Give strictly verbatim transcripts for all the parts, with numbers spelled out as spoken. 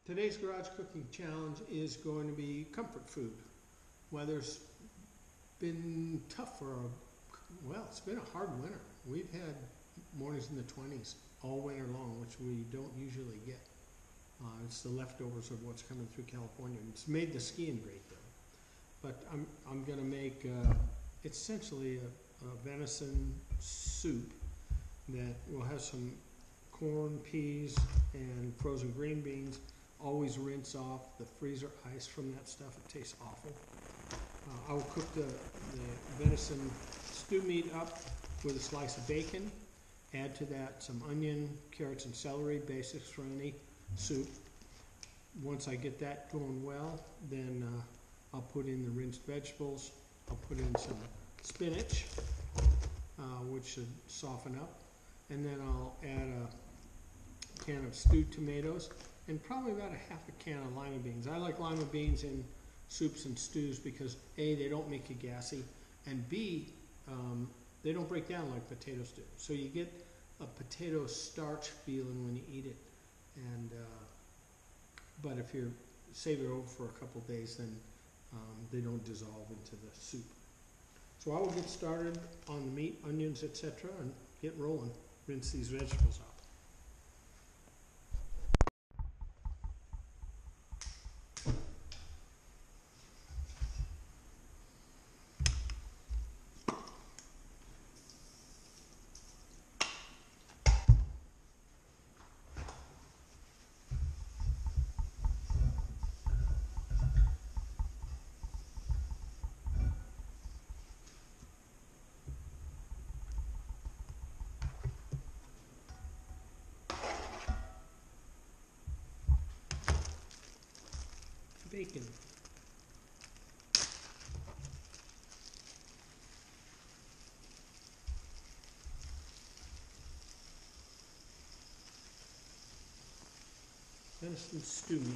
Today's garage cooking challenge is going to be comfort food. Weather's been tough for a, well, it's been a hard winter. We've had mornings in the twenties all winter long, which we don't usually get. Uh, it's the leftovers of what's coming through California. It's made the skiing great though. But I'm, I'm gonna make, uh, it's essentially a, a venison soup that will have some corn, peas, and frozen green beans. Always rinse off the freezer ice from that stuff. It tastes awful. Uh, I will cook the, the venison stew meat up with a slice of bacon. Add to that some onion, carrots, and celery, basics for any soup. Once I get that going well, then uh, I'll put in the rinsed vegetables. I'll put in some spinach, uh, which should soften up. And then I'll add a can of stewed tomatoes and probably about a half a can of lima beans. I like lima beans in soups and stews because A, they don't make you gassy, and B, um, they don't break down like potatoes do. So you get a potato starch feeling when you eat it. And uh, but if you save it over for a couple days, then um, they don't dissolve into the soup. So I will get started on the meat, onions, et cetera, and get rolling. Rinse these vegetables off. Bacon. Venison stew meat.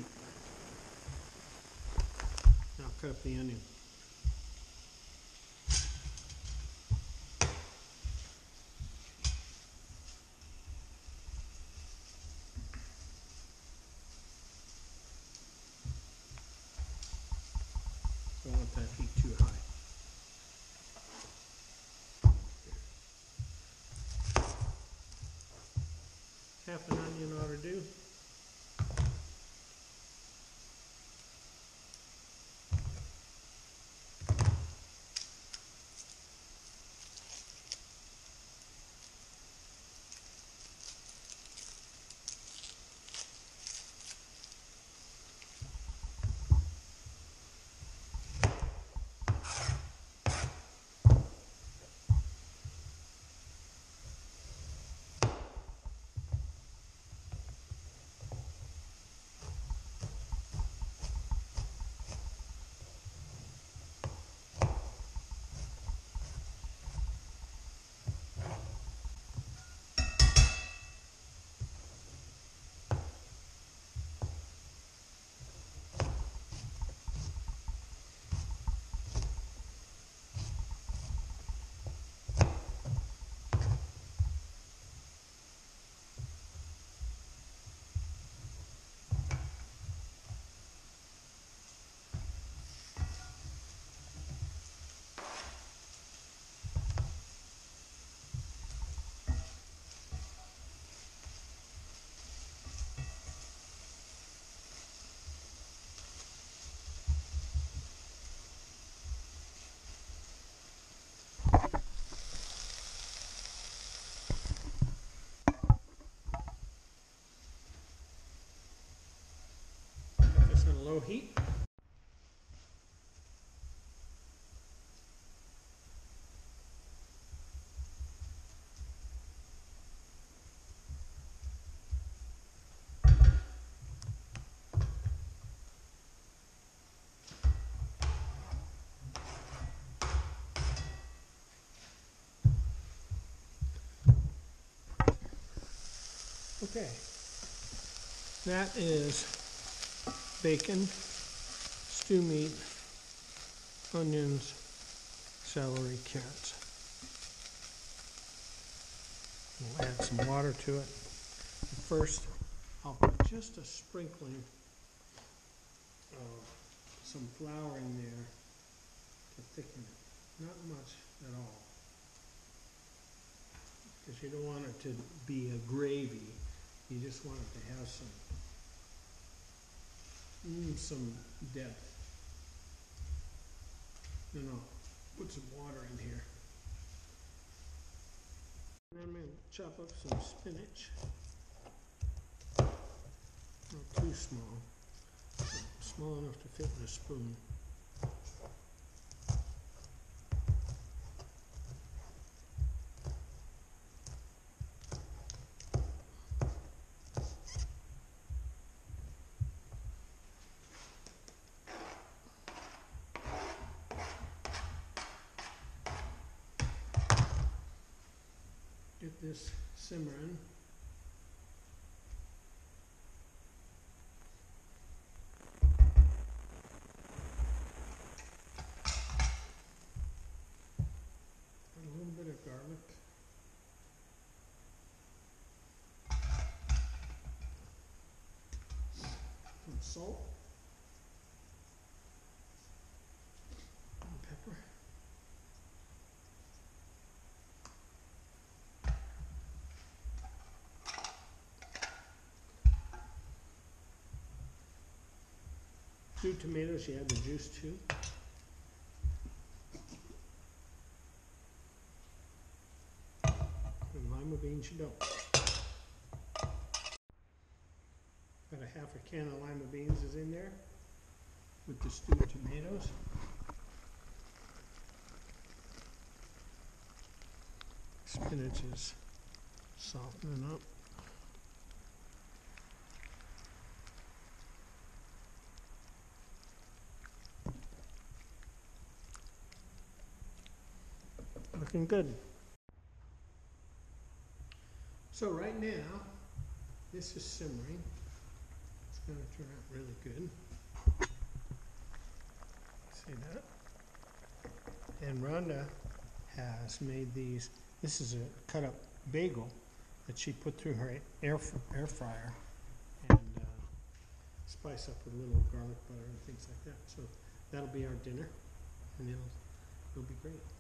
Now cut up the onion. Don't want that heat too high. Half an onion ought to do. Low heat. Okay, that is bacon, stew meat, onions, celery, carrots. We'll add some water to it. First, I'll put just a sprinkling uh, some flour in there to thicken it. Not much at all. Because you don't want it to be a gravy. You just want it to have some, mm, some depth. Then I'll put some water in here. And I'm going to chop up some spinach. Not too small. Small enough to fit in a spoon. Get this simmering. Add a little bit of garlic. Some salt. And pepper. Stewed tomatoes, you add the juice to. And lima beans, you don't. Got a half a can of lima beans is in there with the stewed tomatoes. Spinach is softening up. Looking good. So right now, this is simmering. It's going to turn out really good. See that? And Rhonda has made these. This is a cut up bagel that she put through her air air fryer and uh, spice up with a little garlic butter and things like that. So that'll be our dinner, and it'll it'll be great.